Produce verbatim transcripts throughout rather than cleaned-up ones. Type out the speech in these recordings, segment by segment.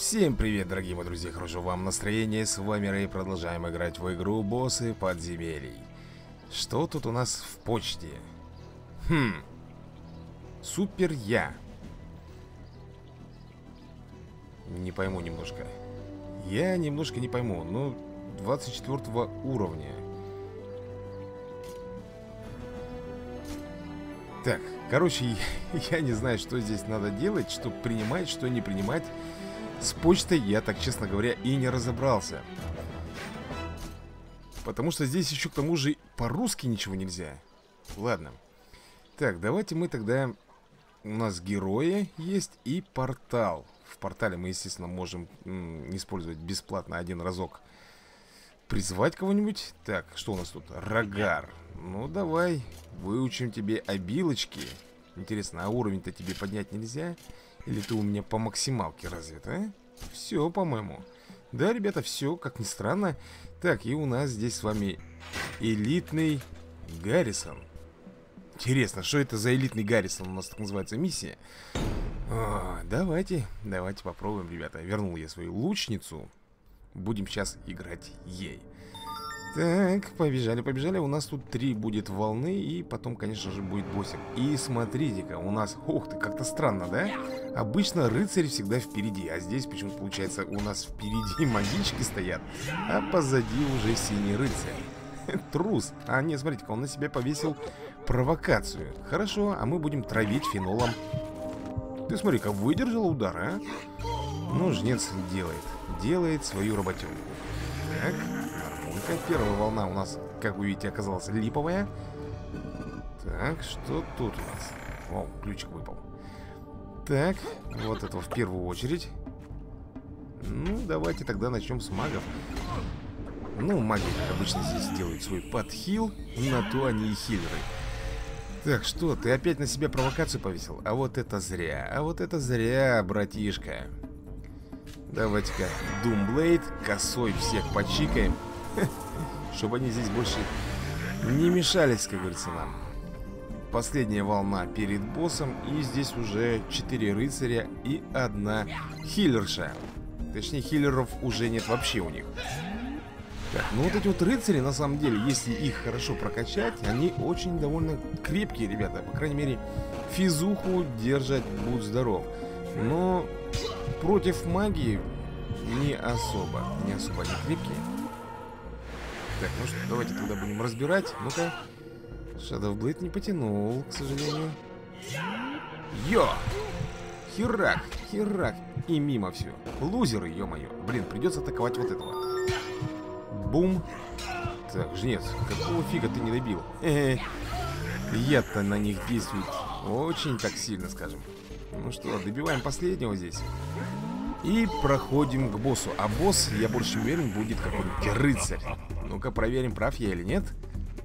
Всем привет, дорогие мои друзья, хорошего вам настроения. С вами Рэй, продолжаем играть в игру Боссы подземелий. Что тут у нас в почте? Хм. Супер я. Не пойму немножко. Я немножко не пойму. Ну, двадцать четвёртого уровня. Так, короче, я не знаю, что здесь надо делать, что принимать, что не принимать. С почтой я, так честно говоря, и не разобрался. Потому что здесь еще к тому же по-русски ничего нельзя. Ладно. Так, давайте мы тогда... У нас герои есть и портал. В портале мы, естественно, можем м, использовать бесплатно один разок. Призвать кого-нибудь. Так, что у нас тут? Рогар. Ну, давай, выучим тебе обилочки. Интересно, а уровень-то тебе поднять нельзя? Или ты у меня по максималке развит, а? Все, по-моему. Да, ребята, все, как ни странно. Так, и у нас здесь с вами элитный Гаррисон. Интересно, что это за элитный Гаррисон? У нас так называется миссия. О, давайте, давайте попробуем, ребята. Вернул я свою лучницу. Будем сейчас играть ей. Так, побежали, побежали. У нас тут три будет волны. И потом, конечно же, будет боссик. И смотрите-ка, у нас... Ух ты, как-то странно, да? Обычно рыцарь всегда впереди. А здесь почему-то, получается, у нас впереди магички стоят, а позади уже синий рыцарь. Трус. А нет, смотрите-ка, он на себя повесил провокацию. Хорошо, а мы будем травить фенолом. Ты смотри-ка, выдержал удар, а? Ну, жнец делает. Делает свою работенку. Так... Первая волна у нас, как вы видите, оказалась липовая. Так, что тут у нас? О, ключик выпал. Так, вот это в первую очередь. Ну, давайте тогда начнем с магов. Ну, маги, как обычно, здесь делают свой подхил. На то они и хиллеры. Так, что, ты опять на себя провокацию повесил? А вот это зря, а вот это зря, братишка. Давайте-ка Думблейд косой всех почикаем. Чтобы они здесь больше не мешались, как говорится, нам. Последняя волна перед боссом. И здесь уже четыре рыцаря и одна хиллерша. Точнее, хиллеров уже нет вообще у них. Так, ну вот эти вот рыцари, на самом деле, если их хорошо прокачать, они очень довольно крепкие, ребята. По крайней мере, физуху держать, будь здоров. Но против магии не особо, не особо они крепкие. Так, ну что, давайте тогда будем разбирать. Ну-ка. Shadow Blade не потянул, к сожалению. Йо! Херак, херак. И мимо все. Лузеры, ё-моё. Блин, придется атаковать вот этого. Бум. Так, жнец, какого фига ты не добил? Э-э. Яд-то на них действует очень так сильно, скажем. Ну что, добиваем последнего здесь. И проходим к боссу. А босс, я больше уверен, будет какой-нибудь рыцарь. Ну-ка проверим, прав я или нет.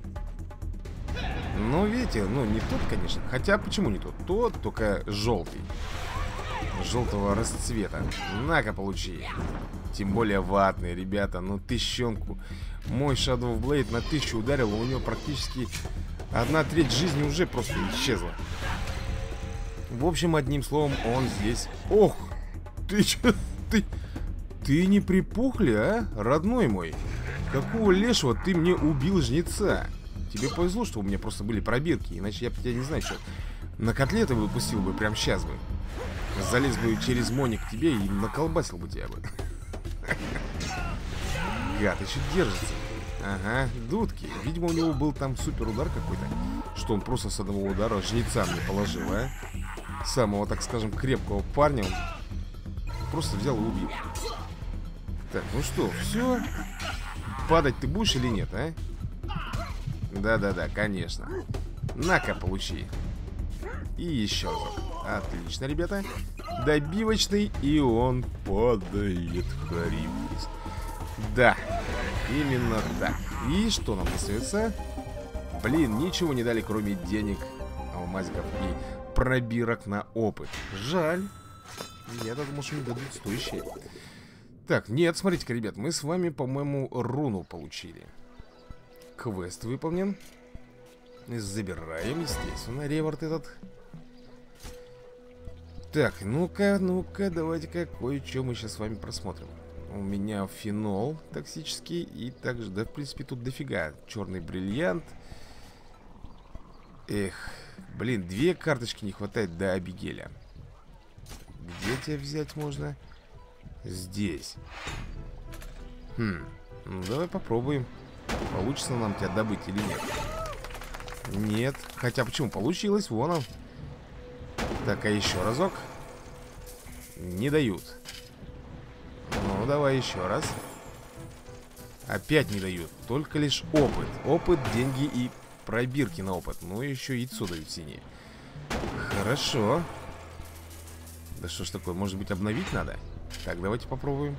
Ну, видите, ну не тот, конечно. Хотя, почему не тот? Тот, только желтый. Желтого расцвета. На-ка, получи. Тем более ватный, ребята. Ну, тыщенку. Мой Shadow Blade на тысячу ударил, у него практически одна треть жизни уже просто исчезла. В общем, одним словом, он здесь... Ох! Ты чё? Ты... Ты не припухли, а? Родной мой. Какого лешего ты мне убил жнеца? Тебе повезло, что у меня просто были пробирки. Иначе я бы тебя, не знаю, что, на котлеты выпустил бы прям сейчас бы. Залез бы через моник к тебе и наколбасил бы тебя бы. Гад, еще держится. Ага, дудки. Видимо, у него был там супер удар какой-то, что он просто с одного удара жнеца мне положил, а? Самого, так скажем, крепкого парня он просто взял и убил. Так, ну что, все? Падать ты будешь или нет, а? Да-да-да, конечно. На-ка, получи. И еще разок. Отлично, ребята. Добивочный, и он падает хрипис. Да, именно так. И что нам остается? Блин, ничего не дали, кроме денег, алмазиков и пробирок на опыт. Жаль. Я-то думал, что мне дадут стоящие. Так, нет, смотрите-ка, ребят, мы с вами, по-моему, руну получили. Квест выполнен. Забираем, естественно, реворд этот. Так, ну-ка, ну-ка, давайте-ка кое-что мы сейчас с вами просмотрим. У меня фенол токсический. И также, да, в принципе, тут дофига. Черный бриллиант. Эх, блин, две карточки не хватает до Абигеля. Где тебя взять можно? Здесь. Хм, ну давай попробуем. Получится нам тебя добыть или нет? Нет. Хотя почему? Получилось, вон он. Так, а еще разок. Не дают. Ну, давай еще раз. Опять не дают. Только лишь опыт. Опыт, деньги и пробирки на опыт. Ну, еще яйцо дают синие. Хорошо. Да что ж такое, может быть, обновить надо? Так, давайте попробуем.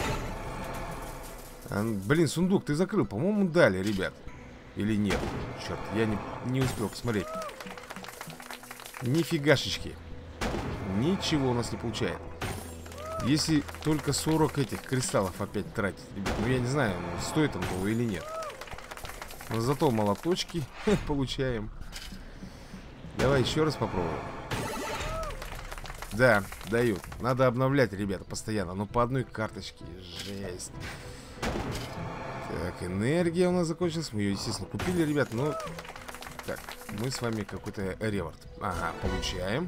а, Блин, сундук ты закрыл. По-моему, дали, ребят. Или нет? Черт, я не, не успел посмотреть. Нифигашечки. Ничего у нас не получает. Если только сорок этих кристаллов опять тратить, ребят. Ну, я не знаю, стоит он того или нет. Но зато молоточки получаем. Давай еще раз попробуем. Да, дают. Надо обновлять, ребята, постоянно. Но по одной карточке. Жесть. Так, энергия у нас закончилась. Мы ее, естественно, купили, ребят. Но... Так, мы с вами какой-то реворд. Ага, получаем.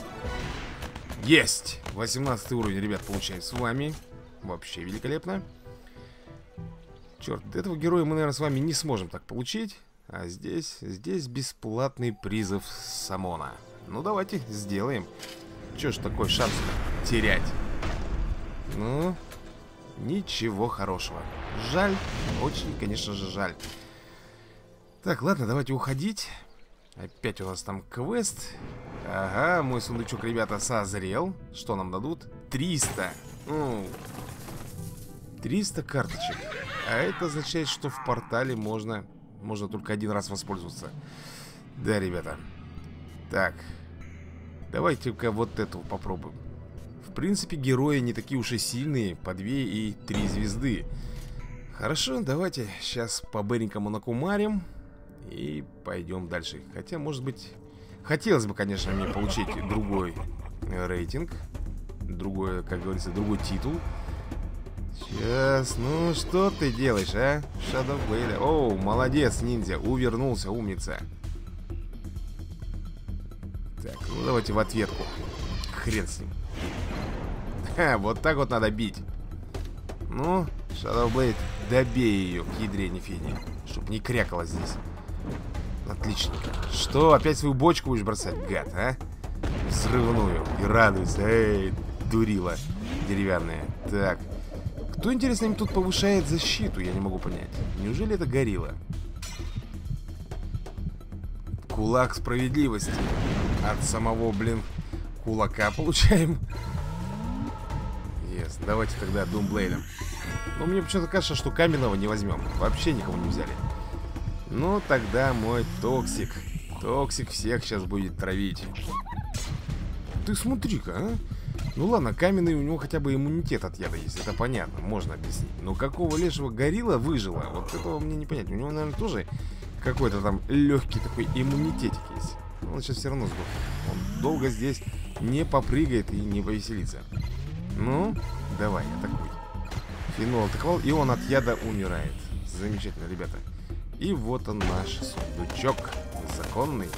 Есть! восемнадцатый уровень, ребят, получаем с вами. Вообще великолепно. Черт, этого героя мы, наверное, с вами не сможем так получить. А здесь, здесь бесплатный призыв Самона. Ну, давайте сделаем. Че ж такой шанс терять? Ну, ничего хорошего. Жаль, очень, конечно же, жаль. Так, ладно, давайте уходить. Опять у нас там квест. Ага, мой сундучок, ребята, созрел. Что нам дадут? триста. Ну, триста карточек. А это означает, что в портале можно Можно только один раз воспользоваться. Да, ребята. Так, давайте-ка вот эту попробуем. В принципе, герои не такие уж и сильные. По две и три звезды. Хорошо, давайте сейчас по-быренькому накумарим и пойдем дальше. Хотя, может быть, хотелось бы, конечно, мне получить другой рейтинг. Другой, как говорится, другой титул. Сейчас, ну что ты делаешь, а? Shadow Blade. Оу, молодец, ниндзя, увернулся, умница. Так, ну давайте в ответку. Хрен с ним. Ха, вот так вот надо бить. Ну, Shadow Blade, добей ее к ядре Нефини, чтоб не крякала здесь. Отлично. Что, опять свою бочку будешь бросать, гад, а? Взрывную. И радуйся, эй, дурила деревянная. Так. Кто, интересно, им тут повышает защиту? Я не могу понять. Неужели это горилла? Кулак справедливости. От самого, блин, кулака получаем. Yes. Давайте тогда Думблейдом. Но мне почему-то кажется, что каменного не возьмем. Вообще никого не взяли. Ну, тогда мой Токсик. Токсик всех сейчас будет травить. Ты смотри-ка, а? Ну ладно, каменный у него хотя бы иммунитет от яда есть. Это понятно, можно объяснить. Но какого лешего горилла выжила? Вот этого мне не понять. У него, наверное, тоже какой-то там легкий такой иммунитетик есть. Но он сейчас все равно сдохнет. Он долго здесь не попрыгает и не повеселится. Ну, давай, атакуй. Фенол атаковал, и он от яда умирает. Замечательно, ребята. И вот он, наш сундучок законный.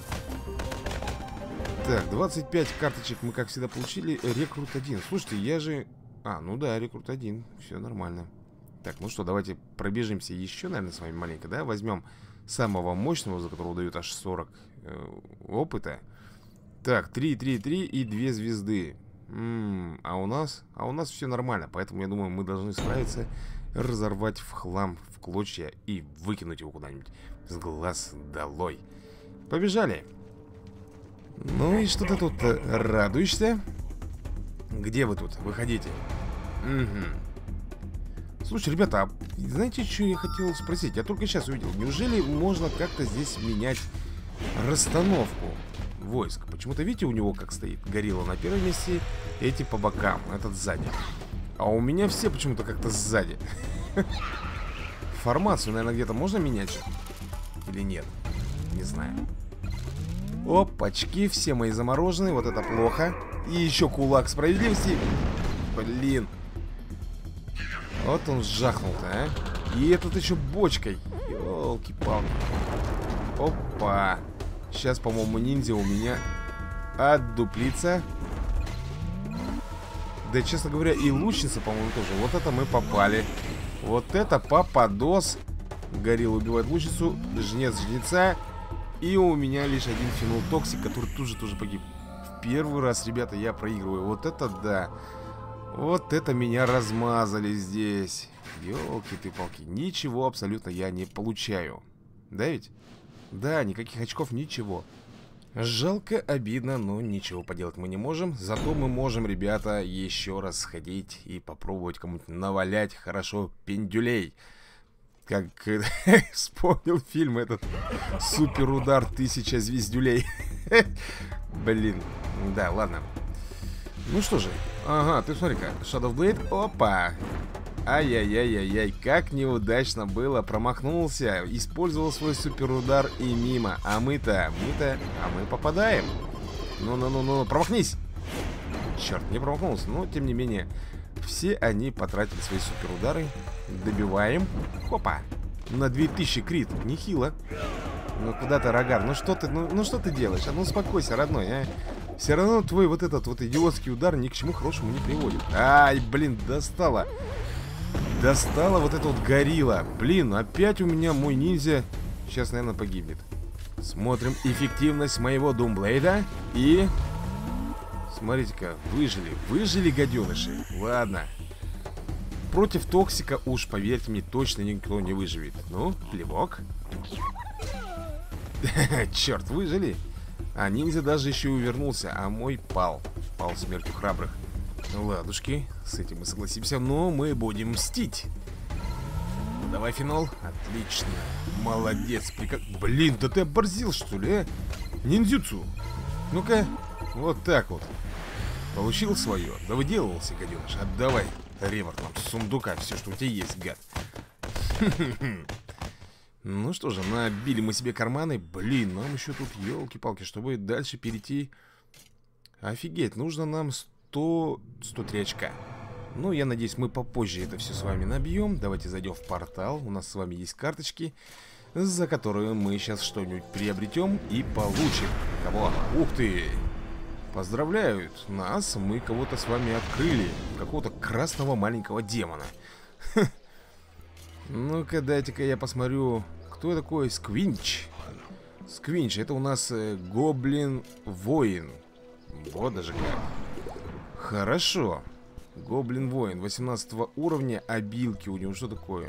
Так, двадцать пять карточек мы, как всегда, получили. Рекрут один. Слушайте, я же... А, ну да, рекрут один. Все нормально. Так, ну что, давайте пробежимся еще, наверное, с вами маленько, да? Возьмем самого мощного, за которого дают аж сорок э, опыта. Так, три, три, три и две звезды. М-м, а у нас... А у нас все нормально. Поэтому, я думаю, мы должны справиться, разорвать в хлам, в клочья и выкинуть его куда-нибудь с глаз долой. Побежали! Ну и что ты тут радуешься? Где вы тут? Выходите. Угу. Слушай, ребята, а знаете, что я хотел спросить? Я только сейчас увидел. Неужели можно как-то здесь менять расстановку войск? Почему-то, видите, у него как стоит горилла на первом месте, эти по бокам, этот сзади. А у меня все почему-то как-то сзади. Формацию, наверное, где-то можно менять? Или нет? Не знаю. Опачки, все мои замороженные, вот это плохо. И еще кулак справедливости. Блин. Вот он жахнул-то, а. И этот еще бочкой. Ёлки-палки. Опа. Сейчас, по-моему, ниндзя у меня отдуплится. Да, честно говоря, и лучница, по-моему, тоже. Вот это мы попали. Вот это попадос. Горилла убивает лучницу. Жнец жнеца. И у меня лишь один фенол токсик, который тоже тоже погиб. В первый раз, ребята, я проигрываю. Вот это да. Вот это меня размазали здесь. Ёлки ты палки. Ничего абсолютно я не получаю. Да ведь? Да, никаких очков, ничего. Жалко, обидно, но ничего поделать мы не можем. Зато мы можем, ребята, еще раз сходить и попробовать кому-нибудь навалять хорошо пендюлей. Как вспомнил фильм этот «Суперудар тысяча звездюлей». Блин, да, ладно. Ну что же, ага, ты смотри-ка, Shadow Blade, опа. Ай-яй-яй-яй-яй, как неудачно было, промахнулся, использовал свой суперудар и мимо. А мы-то, мы-то, а мы попадаем. Ну-ну-ну-ну, промахнись. Черт, не промахнулся, но тем не менее, все они потратили свои суперудары. Добиваем. Хопа. На две тысячи крит, нехило. Ну куда ты, Рогар, ну что ты, ну, ну что ты делаешь? А ну успокойся, родной, а. Все равно твой вот этот вот идиотский удар ни к чему хорошему не приводит. Ай, блин, достала. Достала вот эта вот горилла. Блин, опять у меня мой ниндзя сейчас, наверное, погибнет. Смотрим эффективность моего Думблейда. И... смотрите-ка, выжили. Выжили, гаденыши. Ладно. Против токсика уж, поверьте мне, точно никто не выживет. Ну, плевок. Черт, выжили. А ниндзя даже еще и увернулся. А мой пал. Пал смертью храбрых. Ладушки, с этим мы согласимся. Но мы будем мстить. Давай, фенол. Отлично. Молодец. Прика... Блин, да ты оборзил, что ли, а? Ниндзюцу. Ну-ка. Вот так вот. Получил свое. Да выделывался, гаденыш. Отдавай, Ревард, нам с сундука все, что у тебя есть, гад. Ну что же, набили мы себе карманы. Блин, нам еще тут, елки-палки, чтобы дальше перейти. Офигеть, нужно нам сто... сто три очка. Ну, я надеюсь, мы попозже это все с вами набьем. Давайте зайдем в портал. У нас с вами есть карточки, за которые мы сейчас что-нибудь приобретем и получим. Кого? Ух ты! Поздравляют нас, мы кого-то с вами открыли. Какого-то красного маленького демона. Ну-ка, дайте-ка я посмотрю, кто такой Сквинч. Сквинч, это у нас э, гоблин-воин. Вот даже как. Хорошо. Гоблин-воин восемнадцатого уровня, обилки у него что такое?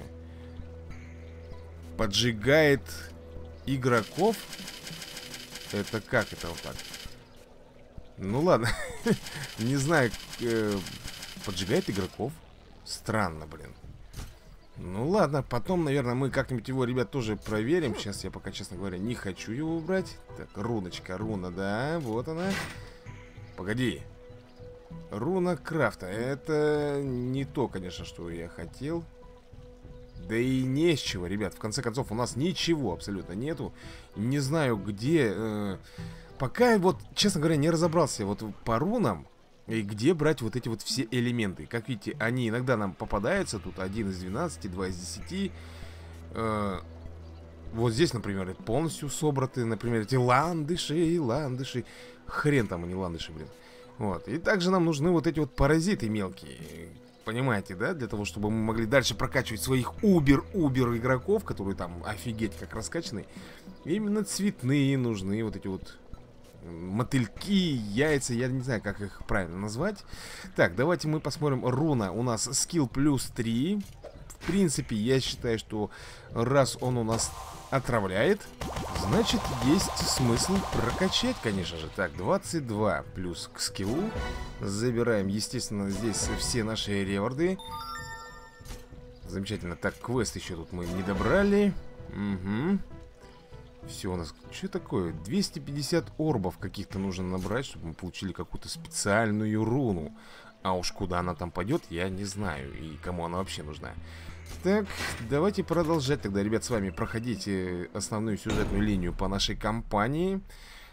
Поджигает игроков? Это как это вот так? Ну ладно. Не знаю, э, поджигает игроков. Странно, блин. Ну ладно, потом, наверное, мы как-нибудь его, ребят, тоже проверим. Сейчас я пока, честно говоря, не хочу его убрать. Так, руночка, руна, да, вот она. Погоди. Руна крафта. Это не то, конечно, что я хотел. Да и не с чего, ребят. В конце концов, у нас ничего абсолютно нету. Не знаю, где... Э, пока вот, честно говоря, не разобрался вот по рунам. И где брать вот эти вот все элементы. Как видите, они иногда нам попадаются. Тут один из двенадцати, два из десяти. э, Вот здесь, например, полностью собраты. Например, эти ландыши, ландыши. Хрен там они ландыши, блин. Вот, и также нам нужны вот эти вот паразиты мелкие. Понимаете, да? Для того, чтобы мы могли дальше прокачивать своих убер-убер игроков, которые там офигеть как раскачаны. Именно цветные нужны вот эти вот мотыльки, яйца, я не знаю, как их правильно назвать. Так, давайте мы посмотрим. Руна у нас скилл плюс три. В принципе, я считаю, что раз он у нас отравляет, значит, есть смысл прокачать, конечно же. Так, двадцать два плюс к скиллу. Забираем, естественно, здесь все наши реварды. Замечательно. Так, квест еще тут мы не добрали. Угу. Все у нас... Что такое? двести пятьдесят орбов каких-то нужно набрать, чтобы мы получили какую-то специальную руну. А уж куда она там пойдет, я не знаю. И кому она вообще нужна. Так, давайте продолжать тогда, ребят, с вами проходить основную сюжетную линию по нашей кампании.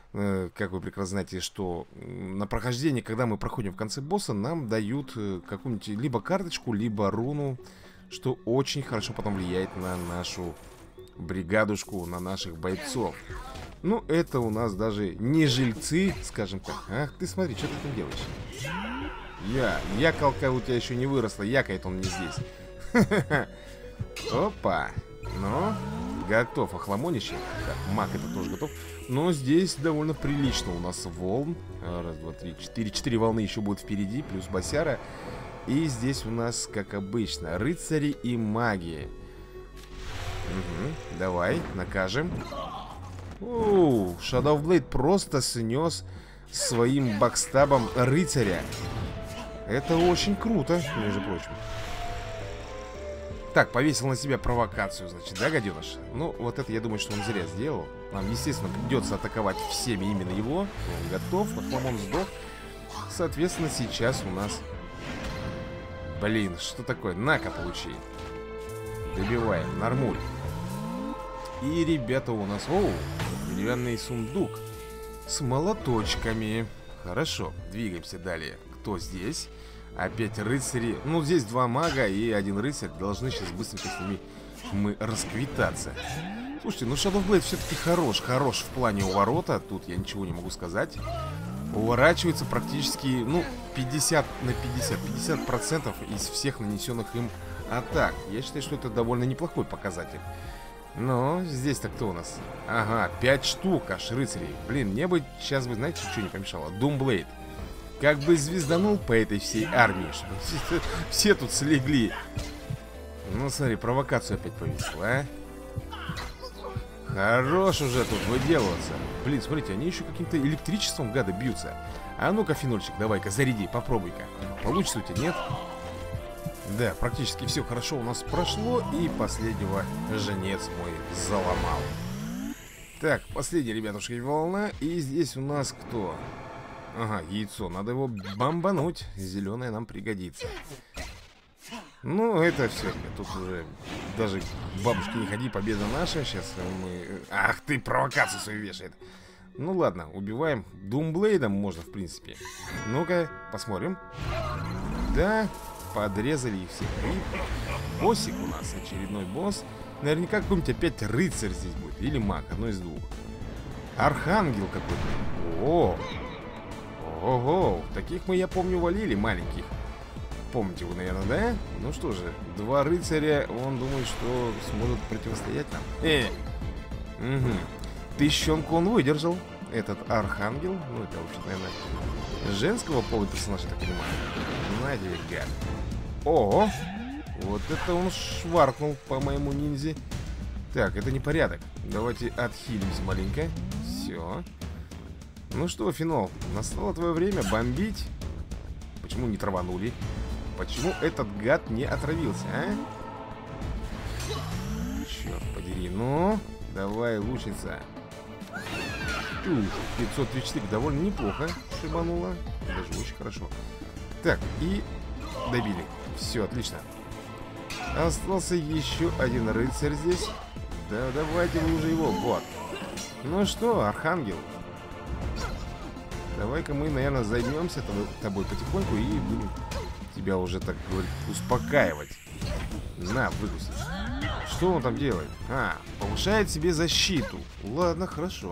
э, как вы прекрасно знаете, что на прохождение, когда мы проходим в конце босса, нам дают э, какую-нибудь либо карточку, либо руну, что очень хорошо потом влияет на нашу бригадушку, на наших бойцов. Ну, это у нас даже не жильцы, скажем так. Ах, ты смотри, что ты там делаешь? Я, якалка у тебя еще не выросла, якает он не здесь. Опа. Ну, готов охламонище. Так, маг это тоже готов. Но здесь довольно прилично у нас волн. Раз, два, три, четыре. Четыре волны еще будут впереди, плюс босяра. И здесь у нас, как обычно, рыцари и маги. Угу, давай, накажем. Оу, Shadow Blade просто снес своим бакстабом рыцаря. Это очень круто, между прочим. Так, повесил на себя провокацию, значит, да, гаденыш? Ну, вот это, я думаю, что он зря сделал. Нам, естественно, придется атаковать всеми именно его. Он готов, Ахламон сдох. Соответственно, сейчас у нас... Блин, что такое? На-ка, получи. Добиваем, нормуль. И, ребята, у нас... Оу, деревянный сундук с молоточками. Хорошо, двигаемся далее. Кто здесь? Опять рыцари. Ну, здесь два мага и один рыцарь. Должны сейчас быстренько с ними мы расквитаться. Слушайте, ну Shadow Blade все-таки хорош. Хорош в плане уворота. Тут я ничего не могу сказать. Уворачивается практически, ну, пятьдесят на пятьдесят. пятьдесят процентов из всех нанесенных им атак. Я считаю, что это довольно неплохой показатель. Но здесь-то кто у нас? Ага, пять штук аж рыцарей. Блин, мне бы сейчас бы, знаете, что не помешало? Doomblade. Как бы звезданул по этой всей армии, чтобы все, все тут слегли. Ну, смотри, провокацию опять повесил, а? Хорош уже тут выделываться. Блин, смотрите, они еще каким-то электричеством, гады, бьются. А ну-ка, фенольчик, давай-ка, заряди, попробуй-ка. Получится у тебя, нет? Да, практически все хорошо у нас прошло. И последнего жнец мой заломал. Так, последняя, ребятушки, волна. И здесь у нас кто? Ага, яйцо, надо его бомбануть. Зеленое нам пригодится. Ну, это все, тут уже даже к бабушке не ходи, победа наша. Сейчас мы... Ах ты, провокацию свою вешает. Ну ладно, убиваем. Думблейдом можно, в принципе. Ну-ка, посмотрим. Да, подрезали их всех. И боссик у нас, очередной босс. Наверняка какой-нибудь опять рыцарь здесь будет. Или маг, одно из двух. Архангел какой-то. О! Ого, таких мы, я помню, валили, маленьких. Помните вы, наверное, да? Ну что же, два рыцаря, он думает, что сможет противостоять нам. Э! Угу. Тыщенку он выдержал. Этот архангел, ну это, вообще, наверное, женского пола персонажа, я так понимаю. Знаете, гад. О! Вот это он шваркнул по моему ниндзе. Так, это непорядок. Давайте отхилимся маленько. Все. Ну что, Фенол, настало твое время бомбить. Почему не траванули? Почему этот гад не отравился, а? Черт подери, ну, давай, лучница. пятьсот тридцать четыре, довольно неплохо шибануло. Даже очень хорошо. Так, и добили. Все, отлично. Остался еще один рыцарь здесь. Да, давайте вы уже его, вот. Ну что, архангел, давай-ка мы, наверное, займемся тобой, тобой потихоньку и будем тебя уже, так говорить, успокаивать. На, выкуси. Что он там делает? А, повышает себе защиту. Ладно, хорошо.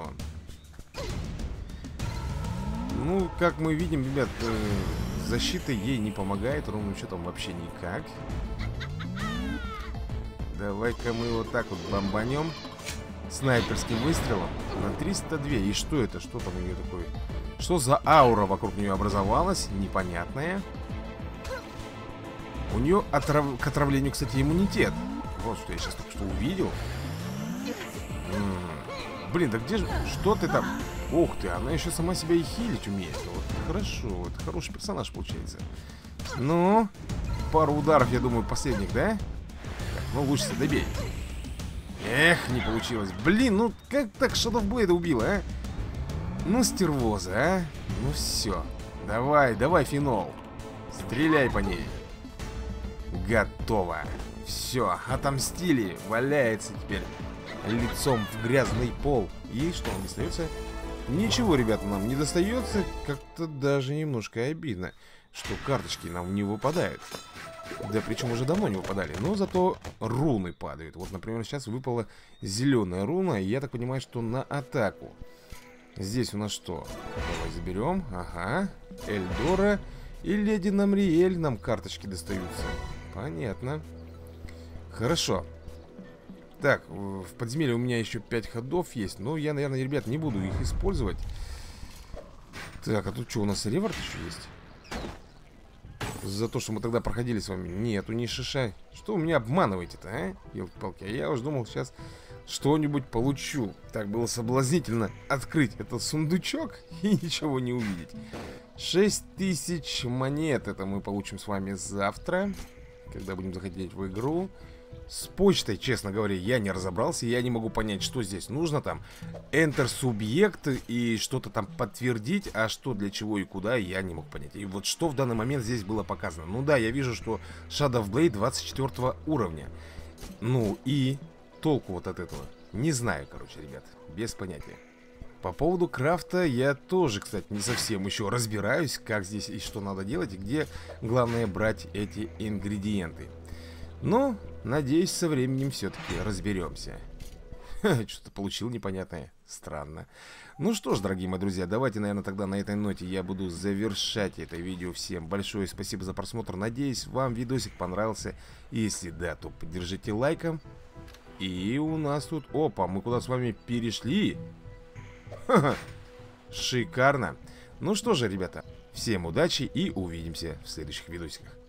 Ну, как мы видим, ребят, э, защита ей не помогает ровным счетом вообще никак. Давай-ка мы вот так вот бомбанем снайперским выстрелом на триста два. И что это? Что там у нее такое? Что за аура вокруг нее образовалась? Непонятная. У нее отрав... к отравлению, кстати, иммунитет. Вот что я сейчас только что увидел. М-м-м. Блин, да где же... Что ты там? Ух ты, она еще сама себя и хилить умеет. Вот хорошо, это хороший персонаж получается. Ну, пару ударов, я думаю, последних, да? Так, ну лучше добей. Эх, не получилось. Блин, ну как так Shadow Blade убила, а? Ну, стервоза, а? Ну все. Давай, давай, Фенол. Стреляй по ней. Готово. Все, отомстили. Валяется теперь лицом в грязный пол. И что, он не остается? Ничего, ребята, нам не достается. Как-то даже немножко обидно, что карточки нам не выпадают. Да, причем уже давно не выпадали. Но зато руны падают. Вот, например, сейчас выпала зеленая руна. И я так понимаю, что на атаку. Здесь у нас что? Давай заберем. Ага. Эльдора и Леди Намриэль нам карточки достаются. Понятно. Хорошо. Так, в подземелье у меня еще пять ходов есть. Но я, наверное, ребят, не буду их использовать. Так, а тут что, у нас реворд еще есть? За то, что мы тогда проходили с вами. Нету ни шиша. Что вы меня обманываете-то, а? Елки-палки. А я уж думал, сейчас что-нибудь получу. Так было соблазнительно открыть этот сундучок и ничего не увидеть. шесть тысяч монет. Это мы получим с вами завтра, когда будем заходить в игру. С почтой, честно говоря, я не разобрался. Я не могу понять, что здесь нужно. Там Enter субъект и что-то там подтвердить. А что, для чего и куда, я не мог понять. И вот что в данный момент здесь было показано. Ну да, я вижу, что Shadow of Blade двадцать четвёртого уровня. Ну и толку вот от этого не знаю, короче, ребят. Без понятия. По поводу крафта я тоже, кстати, не совсем еще разбираюсь, как здесь и что надо делать, и где главное брать эти ингредиенты. Но, надеюсь, со временем все-таки разберемся. Что-то получил непонятное. Странно. Ну что ж, дорогие мои друзья, давайте, наверное, тогда на этой ноте я буду завершать это видео. Всем большое спасибо за просмотр. Надеюсь, вам видосик понравился. Если да, то поддержите лайком. И у нас тут... Опа, мы куда с вами перешли? Ха-ха. Шикарно. Ну что же, ребята, всем удачи и увидимся в следующих видосиках.